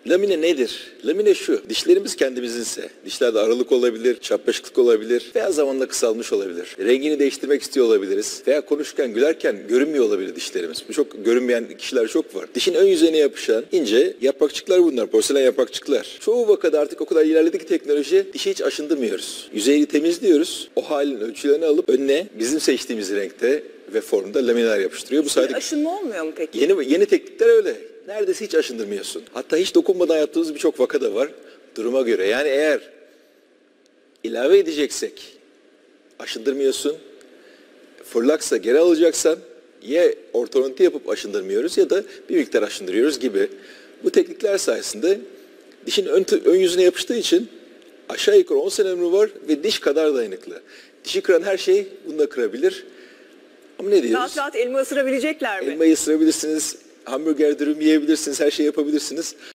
Lamine nedir? Lamine şu, dişlerimiz kendimizinse, dişlerde aralık olabilir, çapraşıklık olabilir veya zamanla kısalmış olabilir. Rengini değiştirmek istiyor olabiliriz veya konuşurken, gülerken görünmüyor olabilir dişlerimiz. Bu çok görünmeyen kişiler çok var. Dişin ön yüzeyine yapışan ince yaprakçıklar bunlar, porselen yaprakçıklar. Çoğu vakada artık o kadar ilerledi ki teknoloji, dişi hiç aşındırmıyoruz. Yüzeyini temizliyoruz, o halin ölçülerini alıp önüne bizim seçtiğimiz renkte ve formda lamineler yapıştırıyor. Bu sayede Aşınma olmuyor mu peki? yeni teknikler öyle. Neredeyse hiç aşındırmıyorsun. Hatta hiç dokunmadan yaptığımız birçok vaka da var. Duruma göre. Yani eğer ilave edeceksek aşındırmıyorsun. Fırlaksa geri alacaksan ya ortodonti yapıp aşındırmıyoruz ya da bir miktar aşındırıyoruz gibi. Bu teknikler sayesinde dişin ön yüzüne yapıştığı için aşağı yukarı 10 sene ömrü var ve diş kadar dayanıklı. Dişi kıran her şey bunu da kırabilir. Ama ne diyoruz? Rahat rahat elma ısırabilecekler mi? Elmayı ısırabilirsiniz, hamburger dürüm yiyebilirsiniz, her şeyi yapabilirsiniz.